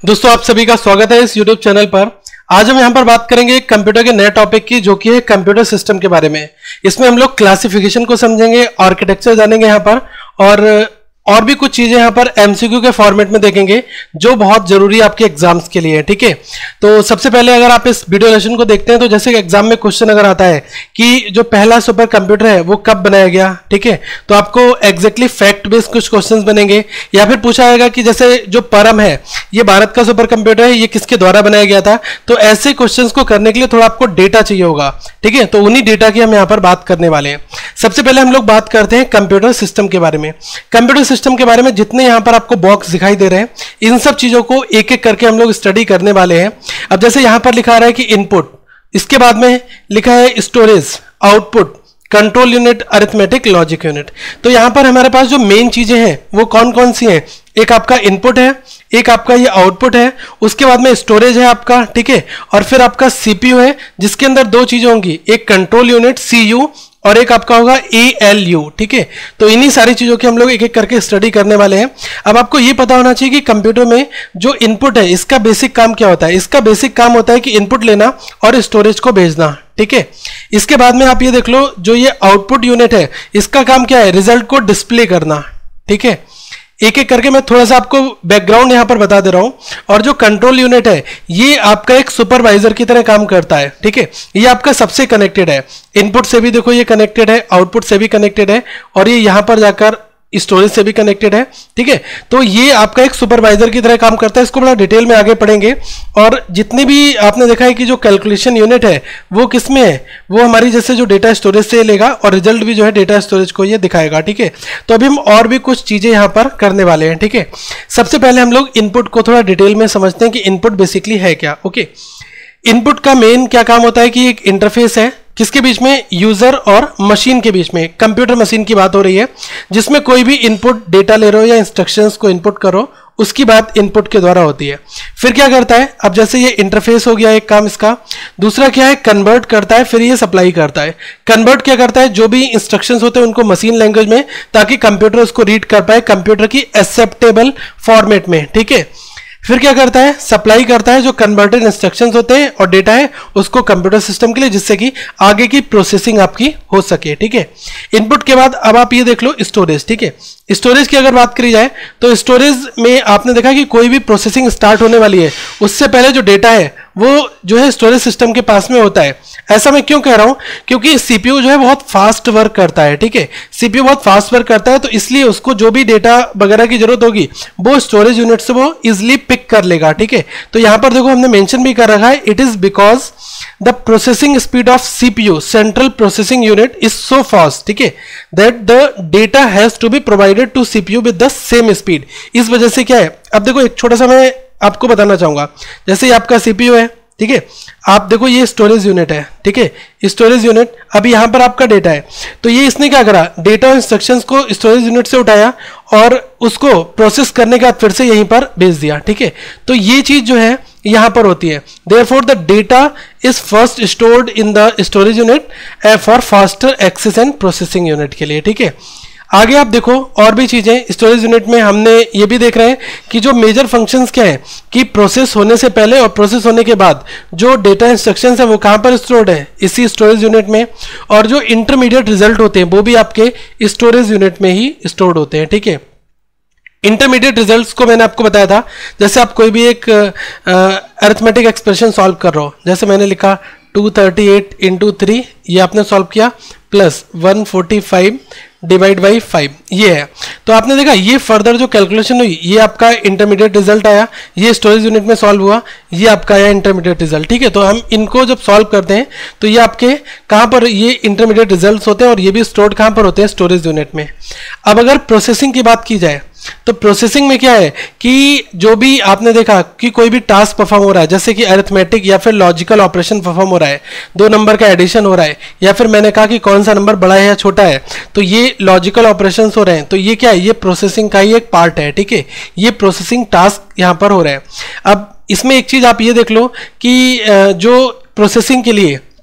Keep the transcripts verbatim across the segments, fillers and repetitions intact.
दोस्तों आप सभी का स्वागत है इस YouTube चैनल पर। आज हम यहाँ पर बात करेंगे कंप्यूटर के नए टॉपिक की, जो कि है कंप्यूटर सिस्टम के बारे में। इसमें हम लोग क्लासिफिकेशन को समझेंगे, आर्किटेक्चर जानेंगे यहाँ पर, और और भी कुछ चीजें यहाँ पर एमसीक्यू के फॉर्मेट में देखेंगे जो बहुत जरूरी है आपके एग्जाम्स के लिए। ठीक है, तो सबसे पहले अगर आप इस वीडियो लेसन को देखते हैं तो जैसे एग्जाम में क्वेश्चन अगर आता है कि जो पहला सुपर कंप्यूटर है वो कब बनाया गया, ठीक है, तो आपको एग्जैक्टली फैक्ट बेस्ड कुछ क्वेश्चंस बनेंगे, या फिर पूछा जाएगा कि जैसे जो परम है ये भारत का सुपर कंप्यूटर है, ये किसके द्वारा बनाया गया था। तो ऐसे क्वेश्चंस को करने के लिए थोड़ा आपको डेटा चाहिए होगा। ठीक है, तो उन्हीं डेटा की हम यहाँ पर बात करने वाले हैं। सबसे पहले हम लोग बात करते हैं कंप्यूटर सिस्टम के बारे में। कंप्यूटर सिस्टम के बारे में जितने यहां पर आपको बॉक्स दिखाई दे रहे हैं, इन सब चीजों को एक एक करके हम लोग स्टडी करने वाले हैं। अब जैसे यहां पर लिखा रहा है कि इनपुट, इसके बाद में लिखा है storage, output, control unit, arithmetic, logic unit. तो यहां पर हमारे पास जो मेन चीजें हैं वो कौन कौन सी हैं? एक आपका इनपुट है, एक आपका ये आउटपुट है, उसके बाद में स्टोरेज है आपका, ठीक है, और फिर आपका सीपीयू है जिसके अंदर दो चीजें होंगी, एक कंट्रोल यूनिट सीयू और एक आपका होगा ए एल यू। ठीक है, तो इन्हीं सारी चीजों की हम लोग एक एक करके स्टडी करने वाले हैं। अब आपको ये पता होना चाहिए कि कंप्यूटर में जो इनपुट है इसका बेसिक काम क्या होता है। इसका बेसिक काम होता है कि इनपुट लेना और स्टोरेज को भेजना। ठीक है, इसके बाद में आप ये देख लो, जो ये आउटपुट यूनिट है इसका काम क्या है? रिजल्ट को डिस्प्ले करना। ठीक है, एक एक करके मैं थोड़ा सा आपको बैकग्राउंड यहां पर बता दे रहा हूं। और जो कंट्रोल यूनिट है ये आपका एक सुपरवाइजर की तरह काम करता है। ठीक है, ये आपका सबसे कनेक्टेड है, इनपुट से भी देखो ये कनेक्टेड है, आउटपुट से भी कनेक्टेड है, और ये यहां पर जाकर स्टोरेज से भी कनेक्टेड है। ठीक है, तो ये आपका एक सुपरवाइजर की तरह काम करता है। इसको बड़ा डिटेल में आगे पढ़ेंगे। और जितने भी आपने देखा है कि जो कैलकुलेशन यूनिट है वो किसमें है? वो हमारी जैसे जो डेटा स्टोरेज से लेगा और रिजल्ट भी जो है डेटा स्टोरेज को ये दिखाएगा। ठीक है, तो अभी हम और भी कुछ चीजें यहाँ पर करने वाले हैं। ठीक है, सबसे पहले हम लोग इनपुट को थोड़ा डिटेल में समझते हैं कि इनपुट बेसिकली है क्या। ओके, इनपुट का मेन क्या काम होता है कि एक इंटरफेस है किसके बीच में? यूजर और मशीन के बीच में। कंप्यूटर मशीन की बात हो रही है जिसमें कोई भी इनपुट डेटा ले रहे हो या इंस्ट्रक्शंस को इनपुट करो, उसकी बात इनपुट के द्वारा होती है। फिर क्या करता है? अब जैसे ये इंटरफेस हो गया एक काम इसका। दूसरा क्या है? कन्वर्ट करता है, फिर ये सप्लाई करता है। कन्वर्ट क्या करता है? जो भी इंस्ट्रक्शंस होते हैं उनको मशीन लैंग्वेज में, ताकि कंप्यूटर उसको रीड कर पाए कंप्यूटर की एक्सेप्टेबल फॉर्मेट में। ठीक है, फिर क्या करता है? सप्लाई करता है जो कन्वर्टेड इंस्ट्रक्शंस होते हैं और डेटा है उसको कंप्यूटर सिस्टम के लिए, जिससे कि आगे की प्रोसेसिंग आपकी हो सके। ठीक है, इनपुट के बाद अब आप ये देख लो स्टोरेज। ठीक है, स्टोरेज की अगर बात करी जाए तो स्टोरेज में आपने देखा कि कोई भी प्रोसेसिंग स्टार्ट होने वाली है उससे पहले जो डेटा है वो जो है स्टोरेज सिस्टम के पास में होता है। ऐसा मैं क्यों कह रहा हूं? क्योंकि सीपीयू जो है बहुत फास्ट वर्क करता है। ठीक है, सीपीयू बहुत फास्ट वर्क करता है, तो इसलिए उसको जो भी डेटा वगैरह की जरूरत होगी वो स्टोरेज यूनिट से वो इजिली पिक कर लेगा। ठीक है, तो यहां पर देखो हमने मेंशन भी कर रखा है, it is because the processing speed of CPU, central processing unit, is so fast, ठीक है, that the data has to be provided to CPU with the same speed. इस वजह से क्या है, अब देखो एक छोटा सा मैं आपको बताना चाहूंगा। जैसे ये आपका सीपीयू है, ठीक है, आप देखो ये स्टोरेज यूनिट है। ठीक है, स्टोरेज यूनिट, अभी यहां पर आपका डेटा है, तो ये इसने क्या करा? डेटा और इंस्ट्रक्शंस को स्टोरेज यूनिट से उठाया और उसको प्रोसेस करने के बाद फिर से यहीं पर भेज दिया। ठीक है, तो ये चीज जो है यहां पर होती है। Therefore the data is first stored in the storage unit for faster access and processing unit के लिए। ठीक है, आगे आप देखो और भी चीजें स्टोरेज यूनिट में हमने ये भी देख रहे हैं कि जो मेजर फंक्शंस क्या है कि प्रोसेस होने से पहले और प्रोसेस होने के बाद जो डेटा इंस्ट्रक्शंस है वो कहां पर स्टोर्ड है? इसी स्टोरेज यूनिट में। और जो इंटरमीडिएट रिजल्ट होते हैं वो भी आपके स्टोरेज यूनिट में ही स्टोर्ड होते हैं। ठीक है, इंटरमीडिएट रिजल्ट्स को मैंने आपको बताया था, जैसे आप कोई भी एक अरिथमेटिक एक्सप्रेशन सॉल्व कर रहे हो, जैसे मैंने लिखा two thirty eight into three, ये आपने सॉल्व किया, plus one forty five divide by five, ये है। तो आपने देखा ये फर्दर जो कैलकुलेशन हुई ये आपका इंटरमीडिएट रिजल्ट आया, ये स्टोरेज यूनिट में सॉल्व हुआ, ये आपका आया इंटरमीडिएट रिजल्ट। ठीक है, तो हम इनको जब सॉल्व करते हैं तो ये आपके कहां पर ये इंटरमीडिएट रिजल्ट्स होते हैं और ये भी स्टोर्ड कहां पर होते हैं? स्टोरेज यूनिट में। अब अगर प्रोसेसिंग की बात की जाए तो प्रोसेसिंग में क्या है कि जो भी आपने देखा कि कोई भी टास्क परफॉर्म हो रहा है, जैसे कि अरिथमेटिक या फिर लॉजिकल ऑपरेशन परफॉर्म हो रहा है, दो नंबर का एडिशन हो रहा है, या फिर मैंने कहा कि कौन सा नंबर बड़ा है या छोटा है, तो ये लॉजिकल ऑपरेशंस हो रहे हैं, तो ये क्या है? ये प्रोसेसिंग का ही एक पार्ट है। ठीक है, ये प्रोसेसिंग टास्क यहां पर हो रहा है। अब इसमें एक चीज आप ये देख लो कि जो प्रोसेसिंग के लिए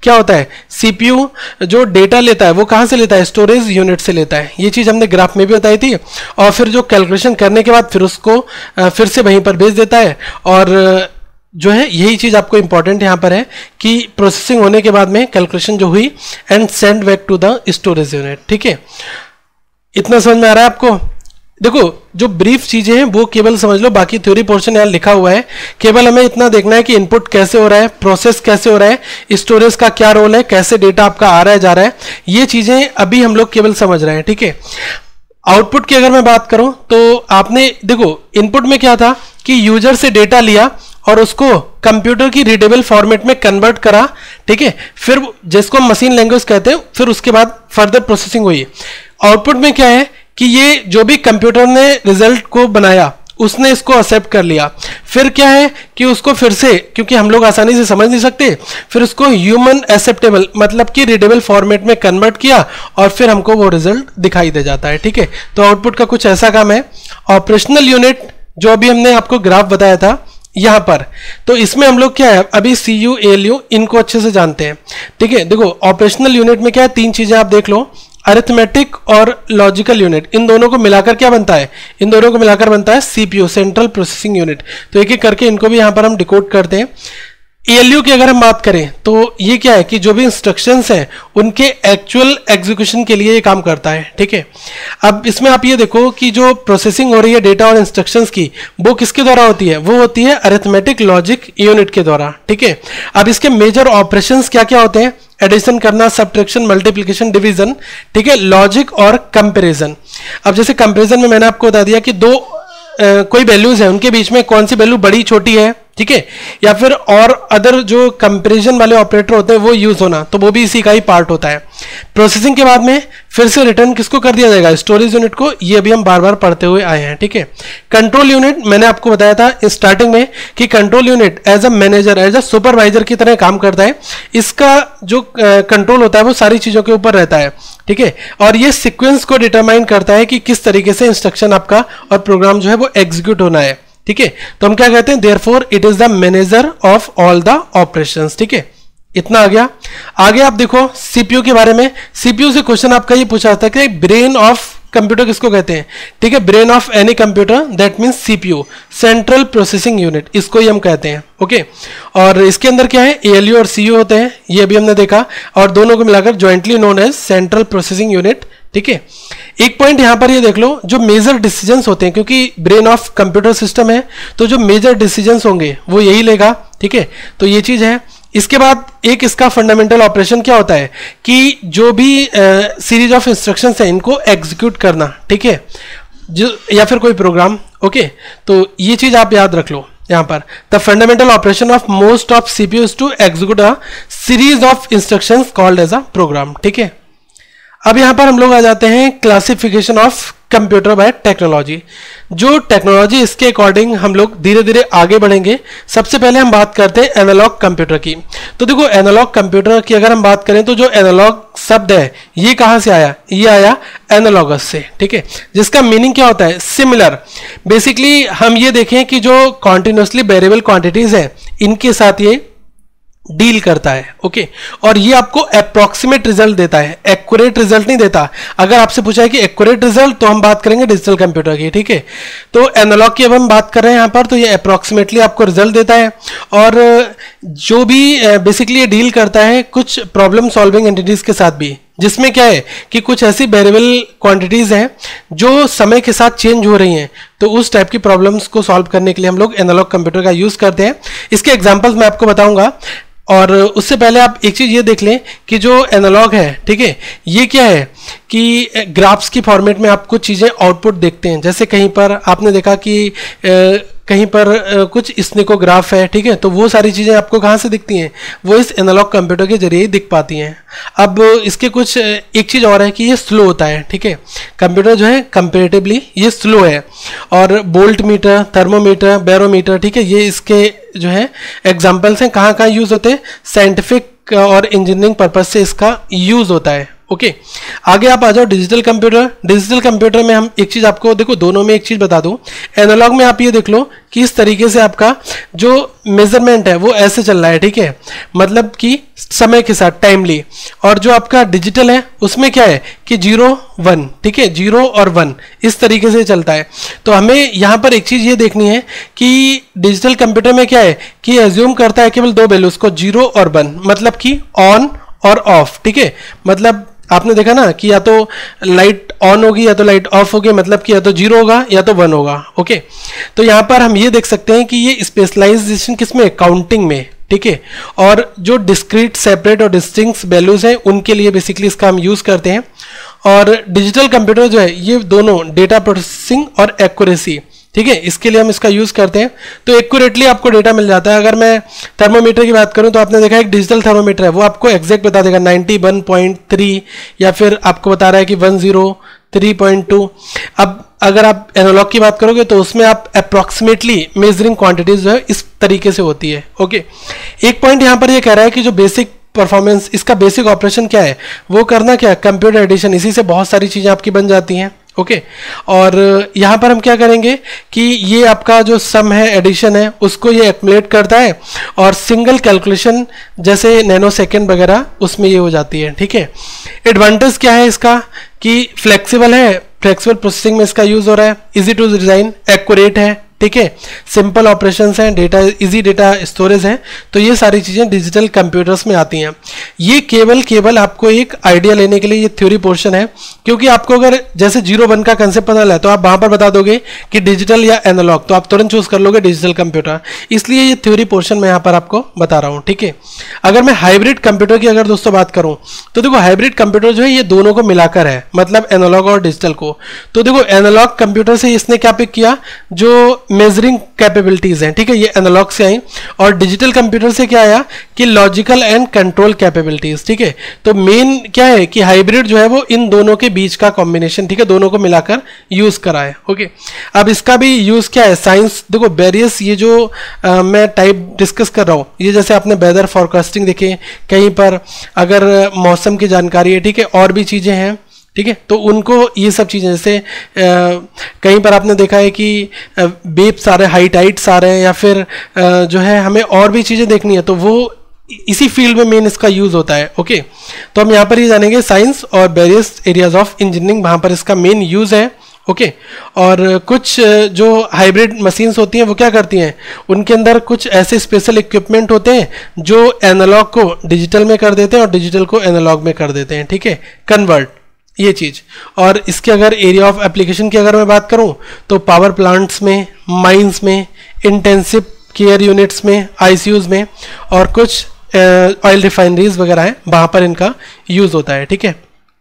क्या होता है, सीपीयू जो डेटा लेता है वो कहाँ से लेता है, स्टोरेज यूनिट से लेता है। ये चीज़ हमने ग्राफ में भी बताई थी। और फिर जो कैलकुलेशन करने के बाद फिर उसको फिर से वहीं पर भेज देता है। और जो है यही चीज़ आपको इंपॉर्टेंट यहाँ पर है कि प्रोसेसिंग होने के बाद में कैलकुलेशन जो हुई and send back to the storage unit. ठीक है, इतना समझ में आ रहा है आपको। देखो जो ब्रीफ चीजें हैं वो केवल समझ लो, बाकी थ्योरी पोर्शन यहाँ लिखा हुआ है। केवल हमें इतना देखना है कि इनपुट कैसे हो रहा है, प्रोसेस कैसे हो रहा है, स्टोरेज का क्या रोल है, कैसे डेटा आपका आ रहा है जा रहा है, ये चीजें अभी हम लोग केवल समझ रहे हैं। ठीक है, आउटपुट की अगर मैं बात करूं तो आपने देखो इनपुट में क्या था कि यूजर से डेटा लिया और उसको कंप्यूटर की रीडेबल फॉर्मेट में कन्वर्ट करा। ठीक है, फिर जिसको मशीन लैंग्वेज कहते हैं, फिर उसके बाद फर्दर प्रोसेसिंग हुई। आउटपुट में क्या है कि ये जो भी कंप्यूटर ने रिजल्ट को बनाया उसने इसको एक्सेप्ट कर लिया। फिर क्या है कि उसको फिर से, क्योंकि हम लोग आसानी से समझ नहीं सकते, फिर उसको ह्यूमन एक्सेप्टेबल मतलब कि रीडेबल फॉर्मेट में कन्वर्ट किया और फिर हमको वो रिजल्ट दिखाई दे जाता है। ठीक है, तो आउटपुट का कुछ ऐसा काम है। ऑपरेशनल यूनिट जो अभी हमने आपको ग्राफ बताया था यहां पर, तो इसमें हम लोग क्या है अभी सी यू एल यू इनको अच्छे से जानते हैं। ठीक है, देखो ऑपरेशनल यूनिट में क्या है, तीन चीजें आप देख लो, अरिथमेटिक और लॉजिकल यूनिट, इन दोनों को मिलाकर क्या बनता है, इन दोनों को मिलाकर बनता है सीपीयू, सेंट्रल प्रोसेसिंग यूनिट। तो एक एक करके इनको भी यहां पर हम डिकोड करते हैं। एएलयू की अगर हम बात करें तो ये क्या है कि जो भी इंस्ट्रक्शंस हैं उनके एक्चुअल एग्जीक्यूशन के लिए ये काम करता है। ठीक है, अब इसमें आप ये देखो कि जो प्रोसेसिंग हो रही है डेटा और इंस्ट्रक्शंस की, वो किसके द्वारा होती है, वो होती है अरिथमेटिक लॉजिक यूनिट के द्वारा। ठीक है, अब इसके मेजर ऑपरेशंस क्या क्या होते हैं, एडिशन करना, सब्ट्रैक्शन, मल्टीप्लिकेशन, डिवीजन। ठीक है, लॉजिक और कंपैरिजन। अब जैसे कंपैरिजन में मैंने आपको बता दिया कि दो आ, कोई वैल्यूज है, उनके बीच में कौन सी वैल्यू बड़ी छोटी है। ठीक है, या फिर और अदर जो कंपैरिजन वाले ऑपरेटर होते हैं वो यूज होना, तो वो भी इसी का ही पार्ट होता है। प्रोसेसिंग के बाद में फिर से रिटर्न किसको कर दिया जाएगा, स्टोरेज यूनिट को। ये अभी हम बार बार पढ़ते हुए आए हैं। ठीक है, कंट्रोल यूनिट मैंने आपको बताया था स्टार्टिंग में कि control unit as a manager, as a supervisor की तरह काम करता है। इसका जो कंट्रोल होता है वो सारी चीजों के ऊपर रहता है। ठीक है, और ये सीक्वेंस को डिटरमाइन करता है कि किस तरीके से इंस्ट्रक्शन आपका और प्रोग्राम जो है वो एग्जीक्यूट होना है। ठीक है, तो हम क्या कहते हैं, therefore it is the manager of all the operations. ठीक है, इतना आ गया। आगे आप देखो सीपीयू के बारे में। सीपीयू से क्वेश्चन आपका ये पूछा था कि ब्रेन ऑफ कंप्यूटर किसको कहते हैं। ठीक है, brain of any computer that means CPU, central processing unit, इसको ही हम कहते हैं। ओके, और इसके अंदर क्या है, एएलयू और सीयू होते हैं, ये भी हमने देखा, और दोनों को मिलाकर jointly known as central processing unit. ठीक है, एक पॉइंट यहां पर ये देख लो, जो मेजर डिसीजंस होते हैं, क्योंकि ब्रेन ऑफ कंप्यूटर सिस्टम है तो जो मेजर डिसीजंस होंगे वो यही लेगा। ठीक है, तो ये चीज है। इसके बाद एक इसका फंडामेंटल ऑपरेशन क्या होता है कि जो भी सीरीज ऑफ इंस्ट्रक्शंस है इनको एग्जीक्यूट करना। ठीक है, जो या फिर कोई प्रोग्राम। ओके, तो ये चीज आप याद रख लो यहां पर, the fundamental operation of most of CPU to execute a series of instructions called as a program. ठीक है, अब यहां पर हम लोग आ जाते हैं classification of computer by technology. जो टेक्नोलॉजी इसके अकॉर्डिंग हम लोग धीरे धीरे आगे बढ़ेंगे। सबसे पहले हम बात करते हैं एनालॉग कंप्यूटर की। तो देखो एनालॉग कंप्यूटर की अगर हम बात करें तो जो एनालॉग शब्द है ये कहां से आया, ये आया एनालॉगस से। ठीक है, जिसका मीनिंग क्या होता है, सिमिलर। बेसिकली हम ये देखें कि जो कॉन्टिन्यूसली वेरिएबल क्वांटिटीज है इनके साथ ये डील करता है। ओके, और ये आपको अप्रोक्सीमेट रिजल्ट देता है, एक्यूरेट रिजल्ट नहीं देता। अगर आपसे पूछा है कि एक्यूरेट रिजल्ट, तो हम बात करेंगे डिजिटल कंप्यूटर की। ठीक है, तो एनालॉग की अब हम बात कर रहे हैं यहाँ पर, तो ये अप्रोक्सीमेटली आपको रिजल्ट देता है। और जो भी बेसिकली ये डील करता है कुछ प्रॉब्लम सॉल्विंग एंटिटीज के साथ भी, जिसमें क्या है कि कुछ ऐसी वेरिएबल क्वांटिटीज हैं जो समय के साथ चेंज हो रही हैं, तो उस टाइप की प्रॉब्लम्स को सॉल्व करने के लिए हम लोग एनालॉग कंप्यूटर का यूज करते हैं। इसके एग्जांपल्स मैं आपको बताऊंगा, और उससे पहले आप एक चीज ये देख लें कि जो एनालॉग है, ठीक है, ये क्या है कि ग्राफ्स की फॉर्मेट में आप कुछ चीजें आउटपुट देखते हैं। जैसे कहीं पर आपने देखा कि ए, कहीं पर ए, कुछ स्नेकोग्राफ है। ठीक है, तो वो सारी चीजें आपको कहाँ से दिखती हैं, वो इस एनालॉग कंप्यूटर के जरिए ही दिख पाती हैं। अब इसके कुछ एक चीज और है कि ये स्लो होता है। ठीक है, कंप्यूटर जो है कंपेरेटिवली ये स्लो है। और वोल्ट मीटर, थर्मोमीटर, बैरोमीटर, ठीक है, ये इसके जो है एग्जाम्पल्स हैं। कहाँ कहाँ यूज होते हैं, साइंटिफिक और इंजीनियरिंग पर्पज से इसका यूज होता है। ओके, आगे आप आ जाओ डिजिटल कंप्यूटर। डिजिटल कंप्यूटर में हम एक चीज आपको देखो, दोनों में एक चीज बता दूं, एनालॉग में आप ये देख लो कि इस तरीके से आपका जो मेजरमेंट है वो ऐसे चल रहा है, ठीक है, मतलब कि समय के साथ टाइमली। और जो आपका डिजिटल है उसमें क्या है कि जीरो वन, ठीक है, जीरो और वन इस तरीके से चलता है। तो हमें यहाँ पर एक चीज ये देखनी है कि डिजिटल कंप्यूटर में क्या है कि एज्यूम करता है केवल दो वैल्यूज को, जीरो और वन, मतलब कि ऑन और ऑफ, ठीक है। मतलब आपने देखा ना कि या तो लाइट ऑन होगी या तो लाइट ऑफ होगी, मतलब कि या तो जीरो होगा या तो वन होगा। ओके, तो यहाँ पर हम ये देख सकते हैं कि ये स्पेशलाइजेशन किसमें, काउंटिंग में, ठीक है। और जो डिस्क्रीट, सेपरेट और डिस्टिंक्ट वैल्यूज हैं उनके लिए बेसिकली इसका हम यूज करते हैं। और डिजिटल कंप्यूटर जो है ये दोनों डेटा प्रोसेसिंग और एक्यूरेसी, ठीक है, इसके लिए हम इसका यूज करते हैं। तो एक्यूरेटली आपको डेटा मिल जाता है। अगर मैं थर्मोमीटर की बात करूं तो आपने देखा एक डिजिटल थर्मोमीटर है, वो आपको एग्जैक्ट बता देगा नाइंटी वन पॉइंट थ्री, या फिर आपको बता रहा है कि one zero three point two. अब अगर आप एनालॉग की बात करोगे तो उसमें आप अप्रॉक्सीमेटली मेजरिंग क्वांटिटीज जो है इस तरीके से होती है। ओके, एक पॉइंट यहाँ पर ये कह रहा है कि जो बेसिक परफॉर्मेंस, इसका बेसिक ऑपरेशन क्या है, वो करना क्या, कंप्यूटर एडिशन, इसी से बहुत सारी चीजें आपकी बन जाती हैं। Okay okay. और यहाँ पर हम क्या करेंगे कि ये आपका जो सम है, एडिशन है, उसको ये एक्युमुलेट करता है और सिंगल कैलकुलेशन जैसे नैनो सेकेंड वगैरह उसमें ये हो जाती है, ठीक है। एडवांटेज क्या है इसका कि फ्लेक्सिबल है, फ्लेक्सिबल प्रोसेसिंग में इसका यूज हो रहा है, इजी टू डिजाइन, एक्यूरेट है, ठीक है, सिंपल ऑपरेशंस हैं, डेटा इजी डेटा स्टोरेज है। तो ये सारी चीजें डिजिटल कंप्यूटर्स में आती हैं। ये केवल केवल आपको एक आइडिया लेने के लिए ये थ्योरी पोर्शन है, क्योंकि आपको अगर जैसे जीरो वन का कंसेप्ट पता है तो आप वहां पर बता दोगे कि डिजिटल या एनालॉग, तो आप तुरंत चूज कर लोगे डिजिटल कंप्यूटर। इसलिए ये थ्योरी पोर्शन मैं यहाँ पर आपको बता रहा हूँ, ठीक है। अगर मैं हाइब्रिड कंप्यूटर की अगर दोस्तों बात करूँ तो देखो हाइब्रिड कंप्यूटर जो है ये दोनों को मिलाकर है, मतलब एनालॉग और डिजिटल को। तो देखो एनालॉग कंप्यूटर से इसने क्या पिक किया, जो मेजरिंग कैपेबिलिटीज हैं, ठीक है, ये एनालॉग से आई। और डिजिटल कंप्यूटर से क्या आया कि लॉजिकल एंड कंट्रोल कैपेबिलिटीज, ठीक है। तो मेन क्या है कि हाइब्रिड जो है वो इन दोनों के बीच का कॉम्बिनेशन, ठीक है, दोनों को मिलाकर यूज करा है। ओके, अब इसका भी यूज क्या है, साइंस। देखो वेरियस ये जो आ, मैं टाइप डिस्कस कर रहा हूँ, ये जैसे आपने वेदर फोरकास्टिंग देखे कहीं पर, अगर मौसम की जानकारी है, ठीक है, और भी चीजें हैं, ठीक है, तो उनको ये सब चीज़ें जैसे आ, कहीं पर आपने देखा है कि बेब्स आ रहे हैं, हाई टाइड्स आ रहे हैं, या फिर आ, जो है हमें और भी चीज़ें देखनी है, तो वो इसी फील्ड में मेन इसका यूज़ होता है। ओके, तो हम यहाँ पर ये जानेंगे साइंस और वेरियस एरियाज ऑफ इंजीनियरिंग, वहाँ पर इसका मेन यूज़ है। ओके, और कुछ जो हाइब्रिड मशीन्स होती हैं वो क्या करती हैं, उनके अंदर कुछ ऐसे स्पेशल इक्विपमेंट होते हैं जो एनालॉग को डिजिटल में कर देते हैं और डिजिटल को एनालॉग में कर देते हैं, ठीक है, कन्वर्ट, ये चीज। और इसके अगर एरिया ऑफ एप्लीकेशन की अगर मैं बात करूं तो पावर प्लांट्स में, माइंस में, इंटेंसिव केयर यूनिट्स में, आईसीयूज में, और कुछ ऑयल रिफाइनरीज वगैरह हैं, वहां पर इनका यूज होता है, ठीक है।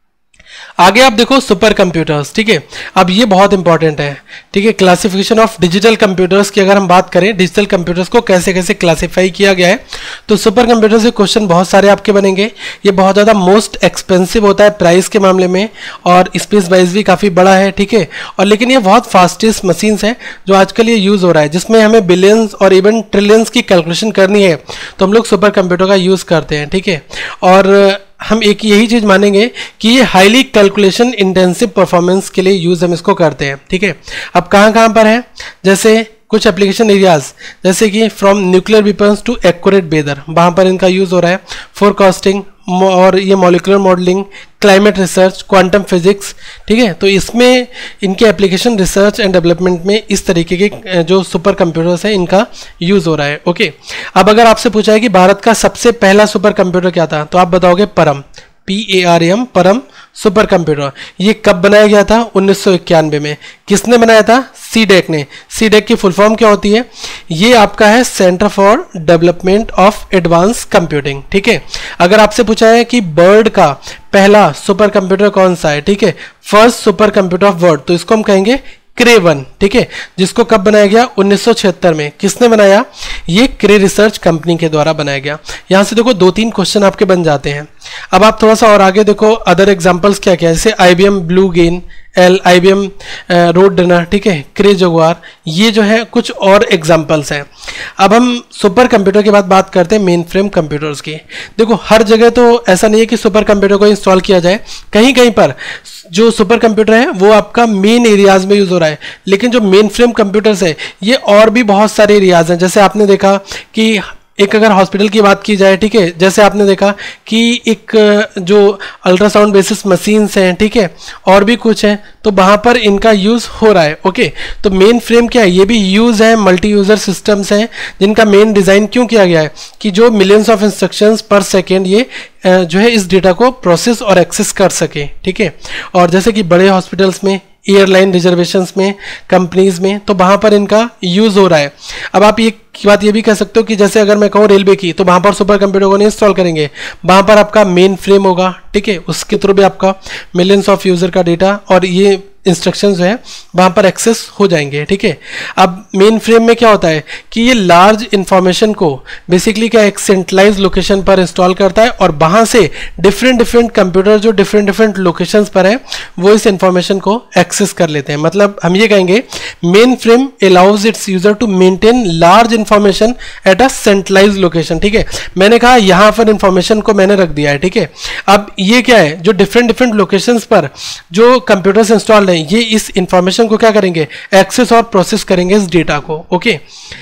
आगे आप देखो सुपर कंप्यूटर्स, ठीक है। अब ये बहुत इंपॉर्टेंट है, ठीक है, क्लासिफिकेशन ऑफ डिजिटल कंप्यूटर्स की अगर हम बात करें, डिजिटल कंप्यूटर्स को कैसे कैसे क्लासिफाई किया गया है, तो सुपर कंप्यूटर से क्वेश्चन बहुत सारे आपके बनेंगे। ये बहुत ज़्यादा मोस्ट एक्सपेंसिव होता है प्राइस के मामले में, और स्पेस वाइज भी काफ़ी बड़ा है, ठीक है, और लेकिन ये बहुत फास्टेस्ट मशीन्स है जो आजकल ये यूज़ हो रहा है, जिसमें हमें बिलियंस और इवन ट्रिलियंस की कैलकुलेशन करनी है, तो हम लोग सुपर कंप्यूटर का यूज़ करते हैं, ठीक है। और हम एक यही चीज मानेंगे कि ये हाईली कैलकुलेशन इंटेंसिव परफॉर्मेंस के लिए यूज हम इसको करते हैं, ठीक है। अब कहाँ कहाँ पर है, जैसे कुछ एप्लीकेशन एरियाज जैसे कि from nuclear weapons to accurate weather, वहाँ पर इनका यूज हो रहा है। फोरकास्टिंग और ये molecular modelling, climate research, quantum physics, ठीक है, तो इसमें इनके एप्लीकेशन रिसर्च एंड डेवलपमेंट में इस तरीके के जो सुपर कंप्यूटर्स हैं इनका यूज हो रहा है। ओके, अब अगर आपसे पूछा है कि भारत का सबसे पहला सुपर कंप्यूटर क्या था, तो आप बताओगे Param, P A R M, Param super computer. ये कब बनाया गया था, उन्नीस सौ इक्यानवे में। किसने बनाया था, सीडेक ने। सीडेक की फुल फॉर्म क्या होती है, ये आपका है centre for development of advance computing, ठीक है। अगर आपसे पूछा है कि वर्ल्ड का पहला सुपर कंप्यूटर कौन सा है, ठीक है, first super computer of world, तो इसको हम कहेंगे क्रे वन, ठीक है, जिसको कब बनाया गया, उन्नीस सौ छिहत्तर में। किसने बनाया, ये क्रे रिसर्च कंपनी के द्वारा बनाया गया। यहां से देखो दो तीन क्वेश्चन आपके बन जाते हैं। अब आप थोड़ा सा और आगे देखो अदर एग्जांपल्स क्या क्या है, जैसे IBM blue gene, L, I B M, road runner, ठीक है, क्रे जगुआर, ये जो है कुछ और एग्जांपल्स हैं। अब हम सुपर कंप्यूटर के बाद बात करते हैं मेन फ्रेम कंप्यूटर्स की। देखो हर जगह तो ऐसा नहीं है कि सुपर कंप्यूटर को इंस्टॉल किया जाए, कहीं कहीं पर जो सुपर कंप्यूटर है वो आपका मेन एरियाज में यूज हो रहा है, लेकिन जो मेन फ्रेम कंप्यूटर्स है ये और भी बहुत सारे एरियाज हैं। जैसे आपने देखा कि एक अगर हॉस्पिटल की बात की जाए, ठीक है, जैसे आपने देखा कि एक जो अल्ट्रासाउंड बेसिस मशीन्स हैं, ठीक है, और भी कुछ हैं, तो वहाँ पर इनका यूज़ हो रहा है। ओके, तो मेन फ्रेम क्या है, ये भी यूज़ है, मल्टी यूज़र सिस्टम्स हैं जिनका मेन डिज़ाइन क्यों किया गया है कि जो millions of instructions per second ये जो है इस डेटा को प्रोसेस और एक्सेस कर सके, ठीक है। और जैसे कि बड़े हॉस्पिटल्स में, एयरलाइन रिजर्वेशंस में, कंपनीज में, तो वहाँ पर इनका यूज़ हो रहा है। अब आप ये की बात ये भी कह सकते हो कि जैसे अगर मैं कहूँ रेलवे की, तो वहाँ पर सुपर कंप्यूटर को नहीं इंस्टॉल करेंगे, वहाँ पर आपका मेन फ्रेम होगा, ठीक है, उसके थ्रू भी आपका मिलियंस ऑफ यूज़र का डेटा और ये इंस्ट्रक्शंस जो है वहाँ पर एक्सेस हो जाएंगे, ठीक है। अब मेन फ्रेम में क्या होता है कि ये लार्ज इंफॉर्मेशन को बेसिकली क्या एक सेंट्रलाइज लोकेशन पर इंस्टॉल करता है और वहाँ से डिफरेंट डिफरेंट कंप्यूटर जो डिफरेंट डिफरेंट लोकेशंस पर है वो इस इंफॉर्मेशन को एक्सेस कर लेते हैं। मतलब हम ये कहेंगे main frame allows its user to maintain large information at a centralise location, ठीक है। मैंने कहा यहाँ पर इंफॉर्मेशन को मैंने रख दिया है, ठीक है। अब ये क्या है, जो डिफरेंट डिफरेंट लोकेशंस पर जो कंप्यूटर्स इंस्टॉल ये इस इंफॉर्मेशन को क्या करेंगे, एक्सेस और प्रोसेस करेंगे इस डेटा को। ओके,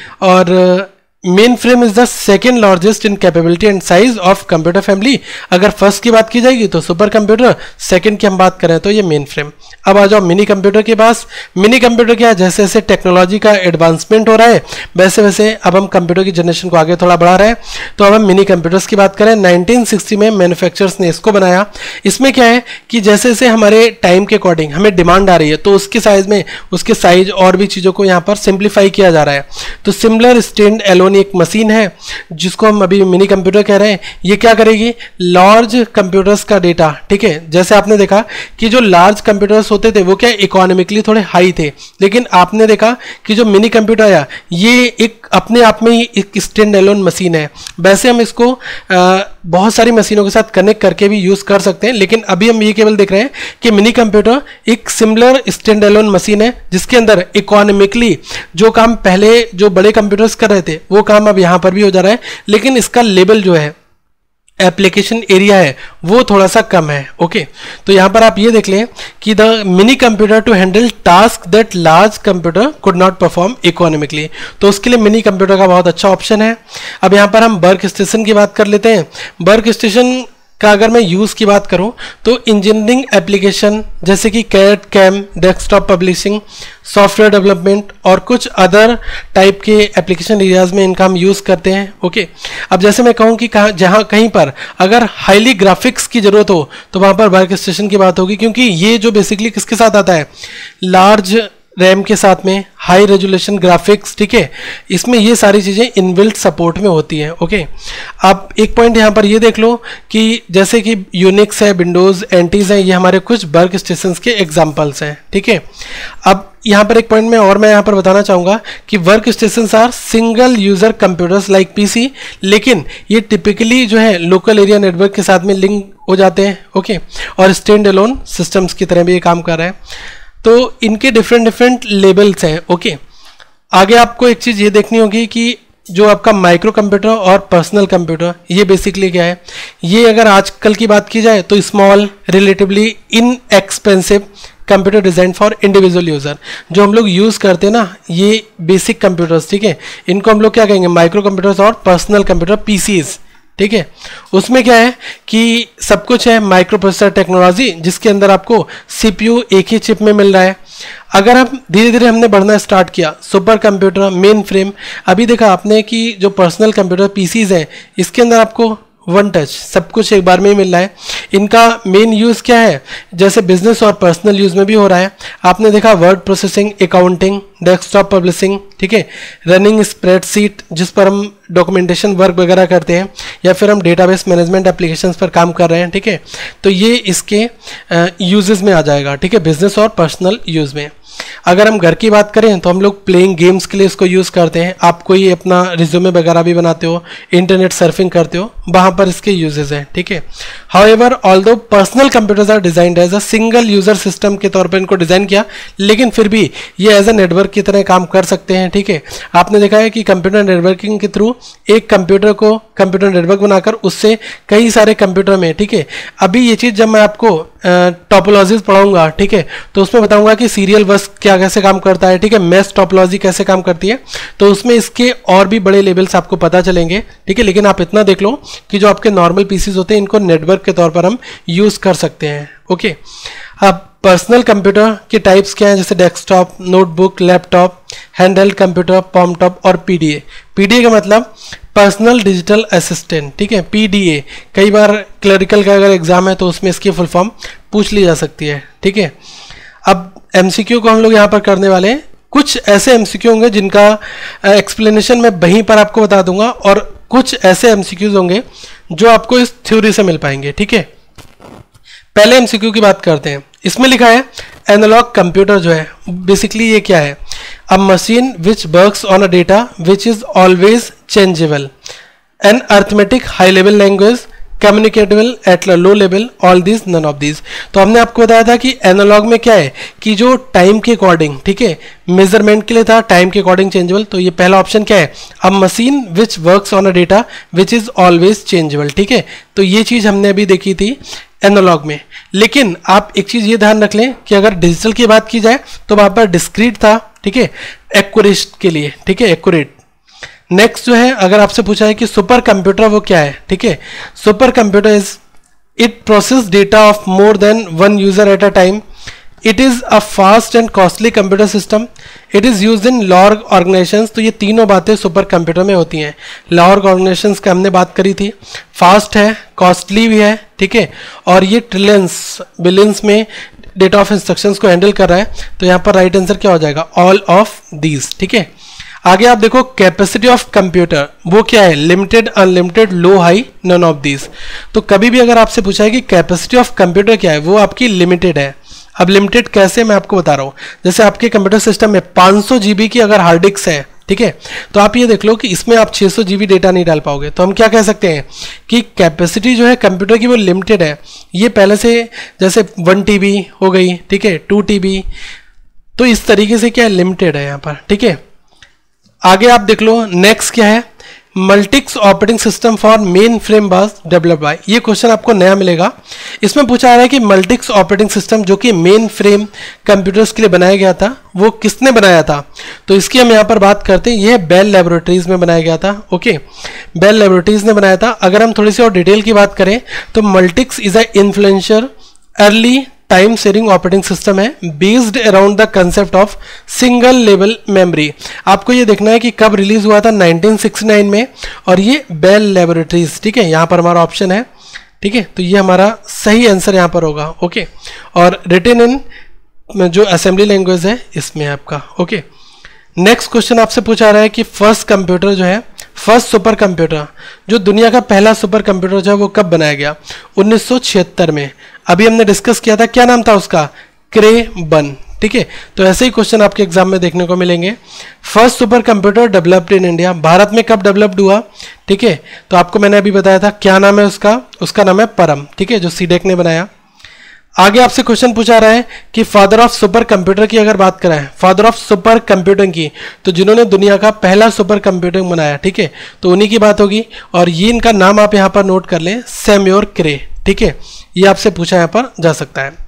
और main frame is the second largest in capability and size of computer family. अगर फर्स्ट की बात की जाएगी तो सुपर कंप्यूटर, सेकेंड की हम बात करें तो ये मेन फ्रेम। अब आ जाओ मिनी कंप्यूटर के पास। मिनी कंप्यूटर क्या है, जैसे जैसे टेक्नोलॉजी का एडवांसमेंट हो रहा है वैसे वैसे अब हम कंप्यूटर की जनरेशन को आगे थोड़ा बढ़ा रहे हैं। तो अब हम मिनी कंप्यूटर्स की बात करें, नाइनटीन सिक्सटी में मैन्युफैक्चरर्स ने इसको बनाया। इसमें क्या है कि जैसे जैसे हमारे टाइम के अकॉर्डिंग हमें डिमांड आ रही है तो उसके साइज में उसके साइज और भी चीज़ों को यहाँ पर सिंप्लीफाई किया जा रहा है। तो सिमिलर स्टैंड एलोन एक मशीन है जिसको हम अभी मिनी कंप्यूटर कह रहे हैं। ये क्या करेगी, लार्ज कंप्यूटर्स का डेटा, ठीक है। जैसे आपने देखा कि जो लार्ज कंप्यूटर्स होते थे वो क्या इकोनॉमिकली थोड़े हाई थे, लेकिन आपने देखा कि जो मिनी कंप्यूटर आया ये एक अपने आप में ही एक स्टैंड एलोन मशीन है। वैसे हम इसको आ, बहुत सारी मशीनों के साथ कनेक्ट करके भी यूज कर सकते हैं, लेकिन अभी हम ये केवल देख रहे हैं कि मिनी कंप्यूटर एक सिमिलर स्टैंड एलोन मशीन है जिसके अंदर इकोनॉमिकली जो काम पहले जो बड़े कंप्यूटर्स कर रहे थे वो काम अब यहाँ पर भी हो जा रहा है, लेकिन इसका लेवल जो है एप्लीकेशन एरिया है वो थोड़ा सा कम है। ओके, तो यहाँ पर आप ये देख लें कि the mini computer to handle task that large computer could not perform economically, तो उसके लिए मिनी कंप्यूटर का बहुत अच्छा ऑप्शन है। अब यहाँ पर हम वर्क स्टेशन की बात कर लेते हैं। वर्क स्टेशन का अगर मैं यूज़ की बात करूं तो इंजीनियरिंग एप्लीकेशन जैसे कि CAD, CAM, desktop publishing, software development और कुछ अदर टाइप के एप्लीकेशन एरियाज में इनका हम यूज़ करते हैं। ओके, अब जैसे मैं कहूं कि कहाँ जहां कहीं पर अगर हाईली ग्राफिक्स की ज़रूरत हो तो वहाँ पर वर्क स्टेशन की बात होगी, क्योंकि ये जो बेसिकली किसके साथ आता है, लार्ज रैम के साथ में, हाई रेजोल्यूशन ग्राफिक्स, ठीक है, इसमें ये सारी चीज़ें इनबिल्ट सपोर्ट में होती हैं। ओके, आप एक पॉइंट यहाँ पर ये देख लो कि जैसे कि यूनिक्स है, विंडोज़, एंटीज हैं, ये हमारे कुछ वर्क स्टेशंस के एग्जांपल्स हैं, ठीक है। अब यहाँ पर एक पॉइंट में और मैं यहाँ पर बताना चाहूँगा कि work stations are single user computers like PC, लेकिन ये टिपिकली जो है लोकल एरिया नेटवर्क के साथ में लिंक हो जाते हैं। ओके, और स्टैंड अलोन सिस्टम्स की तरह भी ये काम कर रहे हैं। तो इनके डिफरेंट डिफरेंट लेवल्स हैं। ओके, आगे आपको एक चीज़ ये देखनी होगी कि जो आपका माइक्रो कंप्यूटर और पर्सनल कंप्यूटर ये बेसिकली क्या है। ये अगर आजकल की बात की जाए तो small, relatively inexpensive computer design for individual user, जो हम लोग यूज़ करते हैं ना ये बेसिक कंप्यूटर्स, ठीक है, इनको हम लोग क्या कहेंगे, माइक्रो कंप्यूटर्स और पर्सनल कंप्यूटर, पीसीज, ठीक है। उसमें क्या है कि सब कुछ है माइक्रो प्रोसेसर टेक्नोलॉजी जिसके अंदर आपको सीपीयू एक ही चिप में मिल रहा है। अगर हम धीरे धीरे हमने बढ़ना स्टार्ट किया, सुपर कंप्यूटर, मेन फ्रेम, अभी देखा आपने कि जो पर्सनल कंप्यूटर पीसीज हैं इसके अंदर आपको वन टच सब कुछ एक बार में ही मिल रहा है। इनका मेन यूज़ क्या है, जैसे बिजनेस और पर्सनल यूज़ में भी हो रहा है। आपने देखा word processing, accounting, desktop publishing, ठीक है, रनिंग स्प्रेडशीट जिस पर हम डॉक्यूमेंटेशन वर्क वगैरह करते हैं, या फिर हम डेटाबेस मैनेजमेंट एप्लीकेशंस पर काम कर रहे हैं, ठीक है। तो ये इसके यूजेस में आ जाएगा, ठीक है, बिजनेस और पर्सनल यूज़ में। अगर हम घर की बात करें तो हम लोग प्लेइंग गेम्स के लिए इसको यूज़ करते हैं। आप कोई अपना रिज्यूमे वगैरह भी बनाते हो, इंटरनेट सर्फिंग करते हो, वहाँ पर इसके यूजेस हैं, ठीक है। However although personal computers are designed as a single user system के तौर पर इनको डिजाइन किया, लेकिन फिर भी ये एज अ नेटवर्क की तरह काम कर सकते हैं। ठीक है, आपने देखा है कि कंप्यूटर नेटवर्किंग के थ्रू एक कंप्यूटर को कंप्यूटर नेटवर्क बनाकर उससे कई सारे कंप्यूटर में, ठीक है, अभी ये चीज़ जब मैं आपको टॉपोलॉजीज पढ़ाऊंगा, ठीक है, तो उसमें बताऊंगा कि सीरियल बस क्या कैसे काम करता है, ठीक है, मेश टॉपोलॉजी कैसे काम करती है, तो उसमें इसके और भी बड़े लेवल्स आपको पता चलेंगे। ठीक है, लेकिन आप इतना देख लो कि जो आपके नॉर्मल पीसीज होते हैं इनको नेटवर्क के तौर पर हम यूज कर सकते हैं। ओके, अब पर्सनल कंप्यूटर के टाइप्स क्या हैं, जैसे desktop, notebook, laptop, handheld computer, palm top और पीडीए। पीडीए का मतलब पर्सनल डिजिटल असिस्टेंट। ठीक है, पीडीए कई बार क्लरिकल का अगर एग्जाम है तो उसमें इसकी फुल फॉर्म पूछ ली जा सकती है। ठीक है, अब एमसीक्यू को हम लोग यहाँ पर करने वाले हैं। कुछ ऐसे एमसीक्यू होंगे जिनका एक्सप्लेनेशन मैं वहीं पर आपको बता दूंगा, और कुछ ऐसे एमसीक्यूज होंगे जो आपको इस थ्योरी से मिल पाएंगे। ठीक है, पहले एमसीक्यू की बात करते हैं। इसमें लिखा है एनालॉग कंप्यूटर जो है बेसिकली ये क्या है, a machine which works on a data which is always changeable, an arithmetic high level language, communicable at low level, all this none of this. तो हमने आपको बताया था कि एनालॉग में क्या है कि जो टाइम के अकॉर्डिंग, ठीक है, मेजरमेंट के लिए था टाइम के अकॉर्डिंग चेंजेबल, तो ये पहला ऑप्शन क्या है, a machine which works on a data which is always changeable. ठीक है, तो ये चीज हमने अभी देखी थी एनालॉग में। लेकिन आप एक चीज ये ध्यान रख लें कि अगर डिजिटल की बात की जाए तो वहां पर डिस्क्रीट था, ठीक है, एक्यूरेट के लिए, ठीक है, एक्यूरेट। नेक्स्ट जो है, अगर आपसे पूछा है कि सुपर कंप्यूटर वो क्या है, ठीक है, super computer is it process data of more than one user at a time, it is a fast and costly computer system, it is used in large organisations. तो ये तीनों बातें सुपर कंप्यूटर में होती हैं। लार्ज ऑर्गेनाइजेशंस का हमने बात करी थी, फास्ट है, कॉस्टली भी है, ठीक है, और ये ट्रिलियंस बिलियंस में डेटा ऑफ इंस्ट्रक्शंस को हैंडल कर रहा है। तो यहाँ पर राइट आंसर क्या हो जाएगा, ऑल ऑफ दीज। ठीक है, आगे आप देखो कैपेसिटी ऑफ कंप्यूटर वो क्या है, limited, unlimited, low, high, none of these. तो कभी भी अगर आपसे पूछा है कि कैपेसिटी ऑफ कंप्यूटर क्या है, वो आपकी लिमिटेड है। अब लिमिटेड कैसे, मैं आपको बता रहा हूँ। जैसे आपके कंप्यूटर सिस्टम में पाँच सौ जीबी की अगर हार्ड डिस्क है, ठीक है, तो आप ये देख लो कि इसमें आप छह सौ जीबी डेटा नहीं डाल पाओगे। तो हम क्या कह सकते हैं कि कैपेसिटी जो है कंप्यूटर की वो लिमिटेड है। ये पहले से जैसे वन टीबी हो गई, ठीक है, टू टीबी, तो इस तरीके से क्या है, लिमिटेड है यहाँ पर। ठीक है, आगे आप देख लो नेक्स्ट क्या है, Multics operating system for main frame was developed by. ये क्वेश्चन आपको नया मिलेगा। इसमें पूछा जा रहा है कि मल्टिक्स ऑपरेटिंग सिस्टम जो कि मेन फ्रेम कंप्यूटर्स के लिए बनाया गया था वो किसने बनाया था। तो इसकी हम यहाँ पर बात करते हैं, ये बेल लैबोरेटरीज में बनाया गया था। ओके, बेल लैबोरेटरीज ने बनाया था। अगर हम थोड़ी सी और डिटेल की बात करें तो Multics is a influential early time sharing operating system है based around the concept of single level memory. आपको ये देखना है कि कब रिलीज हुआ था, नाइनटीन सिक्सटी नाइन में, और ये बेल लैबोरेटरीज। ठीक है, यहाँ पर हमारा ऑप्शन है। ठीक है, तो ये हमारा सही आंसर यहाँ पर होगा। ओके, और रिटन इन जो असेंबली लैंग्वेज है इसमें आपका। ओके, नेक्स्ट क्वेश्चन आपसे पूछा रहा है कि फर्स्ट कंप्यूटर जो है, फर्स्ट सुपर कंप्यूटर, जो दुनिया का पहला सुपर कंप्यूटर जो है वो कब बनाया गया, उन्नीस सौ छिहत्तर में। अभी हमने डिस्कस किया था, क्या नाम था उसका, क्रे-बन। ठीक है, तो ऐसे ही क्वेश्चन आपके एग्जाम में देखने को मिलेंगे। First super computer developed in India, Bharat में कब डेवलप्ड हुआ। ठीक है, तो आपको मैंने अभी बताया था, क्या नाम है उसका, उसका नाम है परम। ठीक है, जो सीडेक ने बनाया। आगे आपसे क्वेश्चन पूछा रहा है कि फादर ऑफ सुपर कंप्यूटर की अगर बात करें, फादर ऑफ सुपर कंप्यूटिंग की, तो जिन्होंने दुनिया का पहला सुपर कंप्यूटिंग बनाया, ठीक है, तो उन्हीं की बात होगी। और ये इनका नाम आप यहाँ पर नोट कर लें, सैम्योर क्रे। ठीक है, ये आपसे पूछा यहाँ पर जा सकता है।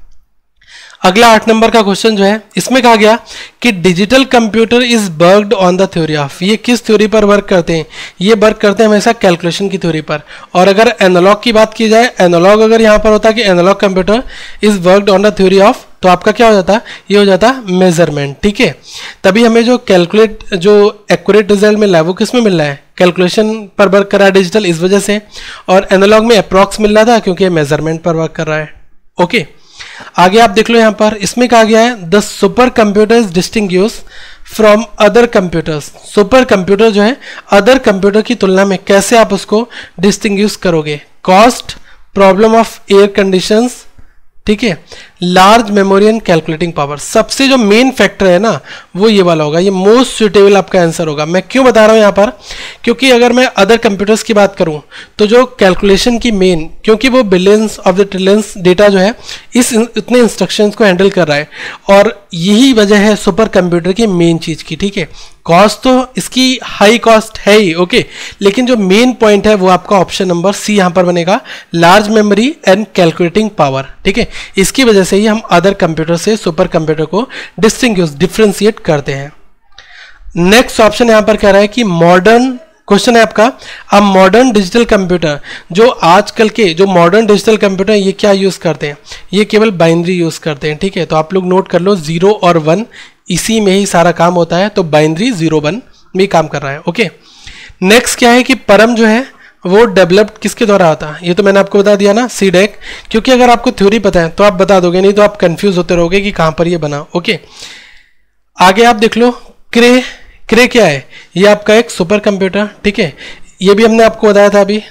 अगला आठ नंबर का क्वेश्चन जो है, इसमें कहा गया कि digital computer is worked on the theory of. ये किस थ्योरी पर वर्क करते हैं, ये वर्क करते हैं हमेशा कैलकुलेशन की थ्योरी पर। और अगर एनालॉग की बात की जाए, एनालॉग अगर यहाँ पर होता कि analogue computer is worked on the theory of, तो आपका क्या हो जाता, ये हो जाता मेजरमेंट। ठीक है, तभी हमें जो कैलकुलेट जो एक्यूरेट रिजल्ट मिल रहा है वो किस में मिल रहा है, कैलकुलेशन पर वर्क कर रहा है डिजिटल, इस वजह से। और एनालॉग में अप्रॉक्स मिल रहा था क्योंकि मेजरमेंट पर वर्क कर रहा है। ओके, आगे आप देख लो यहाँ पर, इसमें कहा गया है the super computer is distinguish from other computers. Super computer जो है अदर कंप्यूटर की तुलना में कैसे आप उसको डिस्टिंग्विश करोगे, cost, problem of air conditions, ठीक है, large memory and calculating power. सबसे जो मेन फैक्टर है ना वो ये वाला होगा, ये मोस्ट सुटेबल आपका आंसर होगा। मैं क्यों बता रहा हूँ यहाँ पर, क्योंकि अगर मैं अदर कंप्यूटर्स की बात करूँ तो जो कैलकुलेशन की मेन, क्योंकि वो billions of the trillions data जो है इस इतने इंस्ट्रक्शंस को हैंडल कर रहा है, और यही वजह है सुपर कंप्यूटर की मेन चीज़ की। ठीक है, कॉस्ट तो इसकी हाई कॉस्ट है ही, ओके, लेकिन जो मेन पॉइंट है वो आपका ऑप्शन नंबर सी यहाँ पर बनेगा, large memory and calculating power. ठीक है, इसकी वजह से ही हम अदर कंप्यूटर से सुपर कंप्यूटर को डिस्टिंग्विश डिफ्रेंशिएट करते हैं। नेक्स्ट ऑप्शन यहाँ पर कह रहा है कि मॉडर्न, क्वेश्चन है आपका, अब मॉडर्न डिजिटल कंप्यूटर, जो आजकल के जो मॉडर्न डिजिटल कंप्यूटर ये क्या यूज करते हैं, ये केवल बाइनरी यूज करते हैं। ठीक है, तो आप लोग नोट कर लो, जीरो और वन इसी में ही सारा काम होता है, तो बाइनरी जीरो वन में काम कर रहा है। ओके, नेक्स्ट क्या है कि परम जो है वो डेवलप्ड किसके द्वारा होता है, ये तो मैंने आपको बता दिया ना, सीडेक, क्योंकि अगर आपको थ्योरी पता है तो आप बता दोगे, नहीं तो आप कंफ्यूज होते रहोगे कि कहां पर ये बना। ओके, आगे आप देख लो, क्रे, क्रे क्या है, ये आपका एक सुपर कंप्यूटर। ठीक है, ये भी हमने आपको बताया था अभी।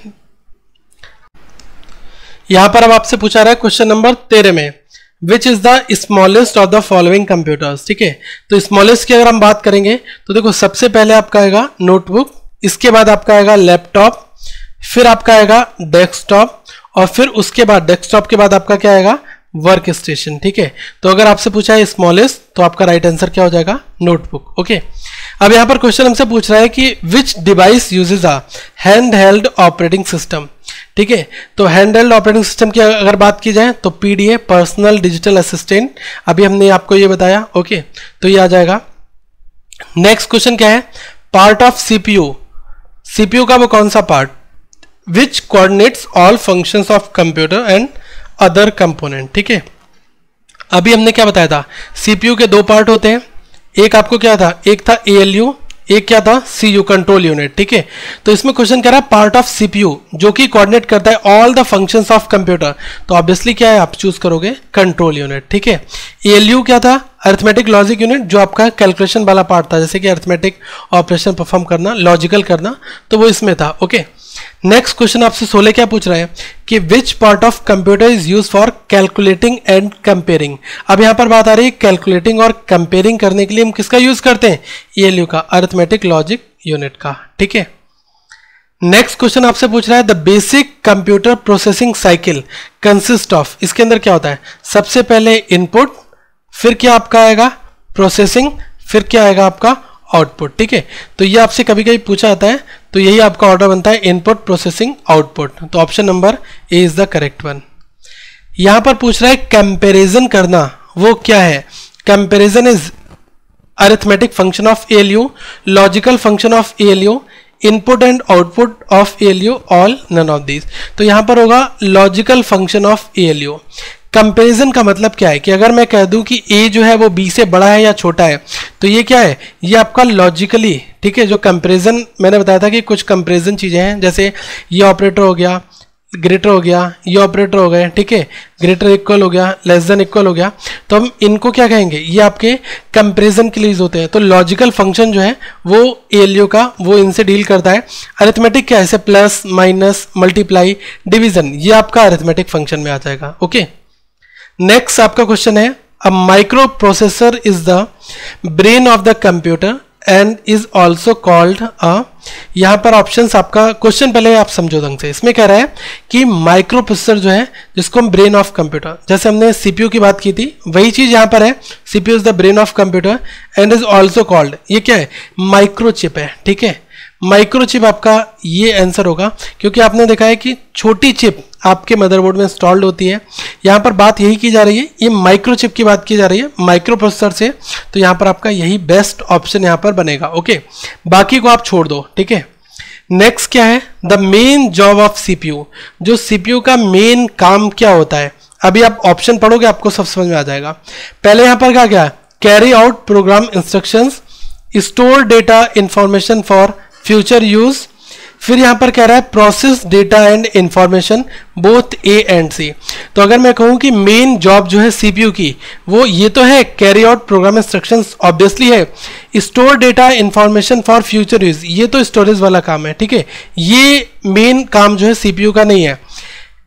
यहां पर अब आपसे पूछा रहा है क्वेश्चन नंबर तेरह में, which is the smallest of the following computers. ठीक है, तो स्मॉलेस्ट की अगर हम बात करेंगे तो देखो सबसे पहले आपका आएगा नोटबुक, इसके बाद आपका आएगा लैपटॉप, फिर आपका आएगा डेस्कटॉप, और फिर उसके बाद डेस्कटॉप के बाद आपका क्या आएगा, वर्क स्टेशन। ठीक है, तो अगर आपसे पूछा है स्मॉलेस्ट तो आपका राइट आंसर क्या हो जाएगा, नोटबुक। ओके, अब यहां पर क्वेश्चन हमसे पूछ रहा है कि which device uses a hand held operating system. ठीक है, तो हैंड हेल्ड ऑपरेटिंग सिस्टम की अगर बात की जाए तो पीडीए, पर्सनल डिजिटल असिस्टेंट, अभी हमने आपको ये बताया। ओके, तो ये आ जाएगा। नेक्स्ट क्वेश्चन क्या है, पार्ट ऑफ सीपीयू, सीपीयू का वो कौन सा part, which coordinates all functions of computer and other component. ठीक है, अभी हमने क्या बताया था, सीपीयू के दो पार्ट होते हैं, एक आपको क्या था, एक था एएलयू, एक क्या था, सीयू, कंट्रोल यूनिट। ठीक है, तो इसमें क्वेश्चन कह रहा है पार्ट ऑफ सीपीयू जो कि कोऑर्डिनेट करता है all the functions of computer, तो ऑब्वियसली क्या है, आप चूज करोगे कंट्रोल यूनिट। ठीक है, एएलयू क्या था, अरिथमेटिक लॉजिक यूनिट, जो आपका कैलकुलेशन वाला पार्ट था, जैसे कि अरिथमेटिक ऑपरेशन परफॉर्म करना, लॉजिकल करना, तो वो इसमें था। ओके, नेक्स्ट क्वेश्चन आपसे सोलह क्या पूछ रहा है कि which part of computer is use for calculating and comparing. अब यहां पर बात आ रही है कैलकुलेटिंग और कंपेयरिंग करने के लिए हम किसका यूज करते हैं, एएलयू का, अरिथमेटिक लॉजिक यूनिट का। ठीक है, नेक्स्ट क्वेश्चन आपसे पूछ रहा है the basic computer processing cycle consist of, इसके अंदर क्या होता है, सबसे पहले इनपुट, फिर क्या आपका आएगा प्रोसेसिंग, फिर क्या आएगा आपका आउटपुट। ठीक है, तो ये आपसे कभी कभी पूछा जाता है, तो यही आपका ऑर्डर बनता है, इनपुट, प्रोसेसिंग, आउटपुट। तो option number A is the correct one. यहां पर पूछ रहा है कंपैरिजन करना, वो क्या है, comparison is arithmetic function of ALU, logical function of ALU, input and output of ALU, all none of these. तो यहां पर होगा logical function of ALU. Comparison का मतलब क्या है कि अगर मैं कह दूं कि ए जो है वो बी से बड़ा है या छोटा है, तो ये क्या है, ये आपका लॉजिकली। ठीक है, जो कंपैरिजन मैंने बताया था कि कुछ कंपैरिजन चीजें हैं, जैसे ये ऑपरेटर हो गया, ग्रेटर हो गया, ये ऑपरेटर हो गए। ठीक है, ग्रेटर इक्वल हो गया, लेस देन इक्वल हो गया, तो हम इनको क्या कहेंगे, ये आपके कंपैरिजन के लिए यूज होते हैं। तो लॉजिकल फंक्शन जो है वो एएलयू का, वो इनसे डील करता है। अरिथमेटिक क्या है, जैसे प्लस, माइनस, मल्टीप्लाई, डिवीजन, ये आपका अरिथमेटिक फंक्शन में आ जाएगा। ओके, नेक्स्ट आपका क्वेश्चन है, a microprocessor is the brain of the computer and is also called a, यहां पर ऑप्शंस आपका, क्वेश्चन पहले आप समझो ढंग से, इसमें कह रहा है कि माइक्रो प्रोसेसर जो है जिसको हम ब्रेन ऑफ कंप्यूटर, जैसे हमने सीपीयू की बात की थी वही चीज यहां पर है, CPU is the brain of computer and is also called, ये क्या है, माइक्रोचिप है। ठीक है, माइक्रोचिप आपका ये आंसर होगा, क्योंकि आपने देखा है कि छोटी चिप आपके मदरबोर्ड में इंस्टॉल्ड होती है। यहां पर बात यही की जा रही है, ये माइक्रोचिप की बात की जा रही है माइक्रो प्रोसेसर से, तो यहां पर आपका यही बेस्ट ऑप्शन यहां पर बनेगा। ओके, बाकी को आप छोड़ दो। ठीक है, नेक्स्ट क्या है, the main job of CPU, जो सीपीयू का मेन काम क्या होता है, अभी आप ऑप्शन पढ़ोगे आपको सब समझ में आ जाएगा। पहले यहां पर क्या क्या, carry out program instructions, store data information for future use, फिर यहां पर कह रहा है process data and information both A and C. तो अगर मैं कहूं कि मेन जॉब जो है सीपीयू की, वो ये तो है carry out program instructions, obviously है, store data information for future use, ये तो स्टोरेज वाला काम है। ठीक है, ये मेन काम जो है सीपीयू का नहीं है।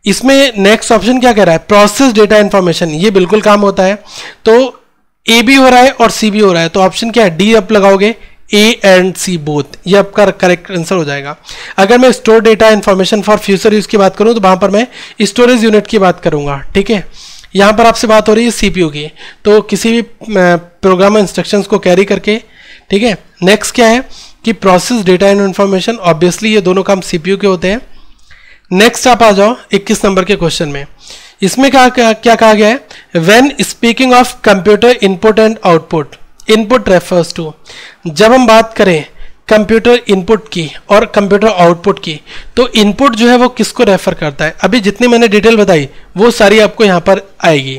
इसमें नेक्स्ट ऑप्शन क्या कह रहा है, प्रोसेस डेटा इंफॉर्मेशन, ये बिल्कुल काम होता है। तो ए भी हो रहा है और सी भी हो रहा है, तो ऑप्शन क्या है, डी आप लगाओगे, ए एंड सी बोथ, ये आपका करेक्ट आंसर हो जाएगा। अगर मैं store data information for future use की बात करूं तो वहां पर मैं स्टोरेज यूनिट की बात करूंगा, ठीक है। यहां पर आपसे बात हो रही है सीपीयू की, तो किसी भी प्रोग्राम इंस्ट्रक्शंस को कैरी करके, ठीक है। नेक्स्ट क्या है कि process data and information, obviously ये दोनों काम सीपीयू के होते हैं। नेक्स्ट आप आ जाओ इक्कीस नंबर के क्वेश्चन में, इसमें क्या क्या, क्या कहा गया है, when speaking of computer input and output, input refers to, जब हम बात करें कंप्यूटर इनपुट की और कंप्यूटर आउटपुट की, तो इनपुट जो है वो किसको रेफर करता है, अभी जितनी मैंने डिटेल बताई वो सारी आपको यहां पर आएगी।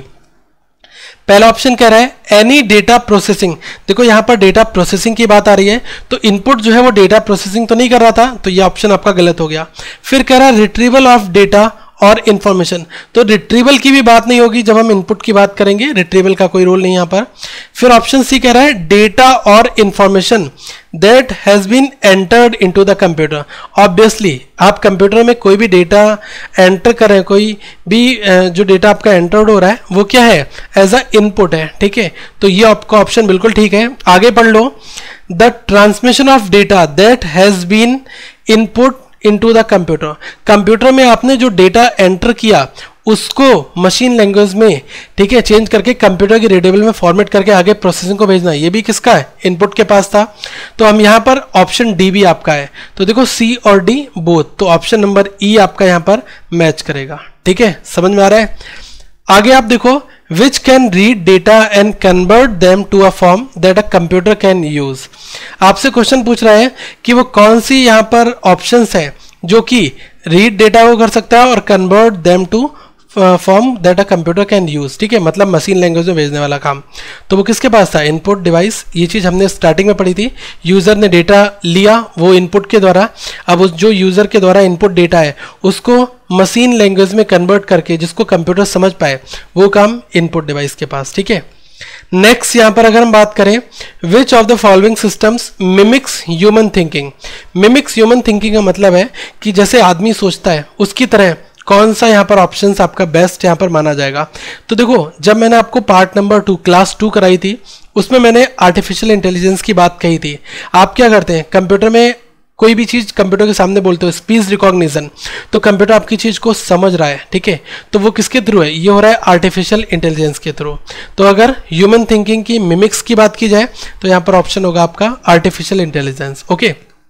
पहला ऑप्शन कह रहा है एनी डेटा प्रोसेसिंग, देखो यहां पर डेटा प्रोसेसिंग की बात आ रही है, तो इनपुट जो है वो डेटा प्रोसेसिंग तो नहीं कर रहा था, तो ये ऑप्शन आपका गलत हो गया। फिर कह रहा है रिट्रीवल ऑफ डेटा और इंफॉर्मेशन, तो रिट्रीवल की भी बात नहीं होगी जब हम इनपुट की बात करेंगे, रिट्रीवल का कोई रोल नहीं यहां पर। फिर ऑप्शन सी कह रहा है डेटा और information that has been entered into the computer, obviously आप कंप्यूटर में कोई भी डेटा एंटर करें, कोई भी जो डेटा आपका एंटर्ड हो रहा है वो क्या है, एज अ इनपुट है, ठीक है। तो ये आपका ऑप्शन बिल्कुल ठीक है। आगे पढ़ लो, the transmission of data that has been input into the computer, computer में आपने जो डेटा एंटर किया उसको मशीन लैंग्वेज में, ठीक है, चेंज करके कंप्यूटर की रीडेबल में फॉर्मेट करके आगे प्रोसेसिंग को भेजना, ये भी किसका है, इनपुट के पास था। तो हम यहाँ पर ऑप्शन डी भी आपका है, तो देखो सी और डी बोथ, तो ऑप्शन नंबर ई आपका यहाँ पर मैच करेगा, ठीक है। समझ में आ रहा है। आगे आप देखो, which can read data and convert them to a form that a computer can use, आपसे क्वेश्चन पूछ रहा है कि वो कौन सी यहाँ पर ऑप्शंस है जो कि रीड डेटा को कर सकता है और convert them to form that a computer can use, ठीक है, मतलब मशीन लैंग्वेज में भेजने वाला काम। तो वो किसके पास था, इनपुट डिवाइस, ये चीज़ हमने स्टार्टिंग में पढ़ी थी। यूज़र ने डेटा लिया वो इनपुट के द्वारा, अब उस जो यूज़र के द्वारा इनपुट डेटा है उसको मशीन लैंग्वेज में कन्वर्ट करके जिसको कंप्यूटर समझ पाए, वो काम इनपुट डिवाइस के पास, ठीक है। नेक्स्ट यहाँ पर अगर हम बात करें, which of the following systems mimics human thinking, mimics human thinking का मतलब है कि जैसे आदमी सोचता है उसकी तरह कौन सा यहाँ पर ऑप्शंस आपका बेस्ट यहाँ पर माना जाएगा। तो देखो, जब मैंने आपको part number two class two कराई थी उसमें मैंने आर्टिफिशियल इंटेलिजेंस की बात कही थी। आप क्या करते हैं, कंप्यूटर में कोई भी चीज़ कंप्यूटर के सामने बोलते हो, स्पीच रिकॉग्निशन, तो कंप्यूटर आपकी चीज़ को समझ रहा है, ठीक है। तो वो किसके थ्रू है, ये हो रहा है आर्टिफिशियल इंटेलिजेंस के थ्रू। तो अगर ह्यूमन थिंकिंग की मिमिक्स की बात की जाए तो यहाँ पर ऑप्शन होगा आपका आर्टिफिशियल इंटेलिजेंस, ओके।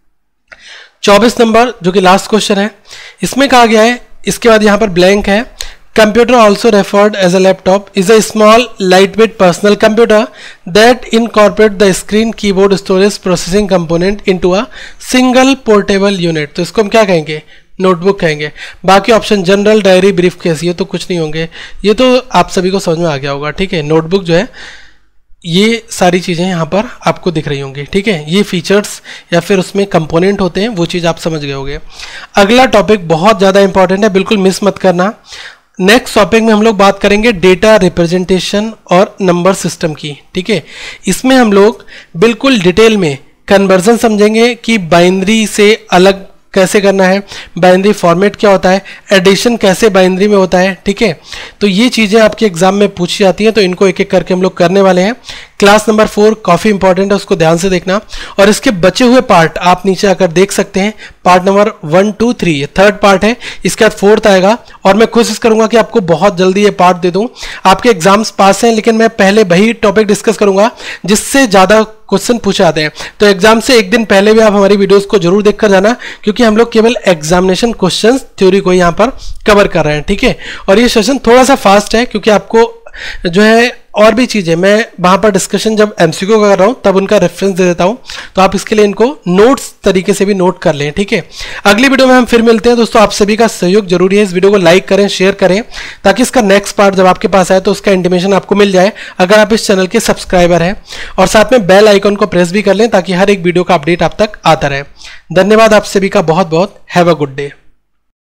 चौबीस नंबर जो कि लास्ट क्वेश्चन है, इसमें कहा गया है, इसके बाद यहाँ पर ब्लैंक है, computer also referred as a laptop is a small light weight personal computer that incorporate the screen keyboard storage processing component into a single portable unit, तो इसको हम क्या कहेंगे, नोटबुक कहेंगे। बाकी option general, diary, briefcase, ये तो कुछ नहीं होंगे, ये तो आप सभी को समझ में आ गया होगा, ठीक है। नोटबुक जो है ये सारी चीज़ें यहाँ पर आपको दिख रही होंगी, ठीक है। ये फीचर्स या फिर उसमें कंपोनेंट होते हैं, वो चीज़ आप समझ गए होंगे। अगला टॉपिक बहुत ज़्यादा इंपॉर्टेंट है, बिल्कुल मिस मत करना। नेक्स्ट टॉपिक में हम लोग बात करेंगे डेटा रिप्रेजेंटेशन और नंबर सिस्टम की, ठीक है। इसमें हम लोग बिल्कुल डिटेल में कन्वर्जन समझेंगे कि बाइनरी से अलग कैसे करना है, बाइनरी फॉर्मेट क्या होता है, एडिशन कैसे बाइनरी में होता है, ठीक है। तो ये चीज़ें आपके एग्जाम में पूछी जाती हैं, तो इनको एक एक करके हम लोग करने वाले हैं। क्लास नंबर फोर काफ़ी इंपॉर्टेंट है, उसको ध्यान से देखना। और इसके बचे हुए पार्ट आप नीचे आकर देख सकते हैं, part number one two three, ये थर्ड पार्ट है, इसके बाद फोर्थ आएगा। और मैं कोशिश करूंगा कि आपको बहुत जल्दी ये पार्ट दे दूं। आपके एग्जाम्स पास हैं, लेकिन मैं पहले वही टॉपिक डिस्कस करूंगा जिससे ज़्यादा क्वेश्चन पूछे आते हैं। तो एग्जाम से एक दिन पहले भी आप हमारी वीडियोस को जरूर देखकर जाना, क्योंकि हम लोग केवल एग्जामिनेशन क्वेश्चंस थ्योरी को यहाँ पर कवर कर रहे हैं, ठीक है। और ये सेशन थोड़ा सा फास्ट है, क्योंकि आपको जो है और भी चीज़ें मैं वहाँ पर डिस्कशन जब एमसीक्यू का कर रहा हूँ तब उनका रेफरेंस दे देता हूँ, तो आप इसके लिए इनको नोट्स तरीके से भी नोट कर लें, ठीक है। अगली वीडियो में हम फिर मिलते हैं दोस्तों। आप सभी का सहयोग जरूरी है, इस वीडियो को लाइक करें, शेयर करें, ताकि इसका नेक्स्ट पार्ट जब आपके पास आए तो उसका इंटीमेशन आपको मिल जाए, अगर आप इस चैनल के सब्सक्राइबर हैं। और साथ में बेल आइकन को प्रेस भी कर लें, ताकि हर एक वीडियो का अपडेट आप तक आता रहे। धन्यवाद आप सभी का बहुत बहुत। Have a good day.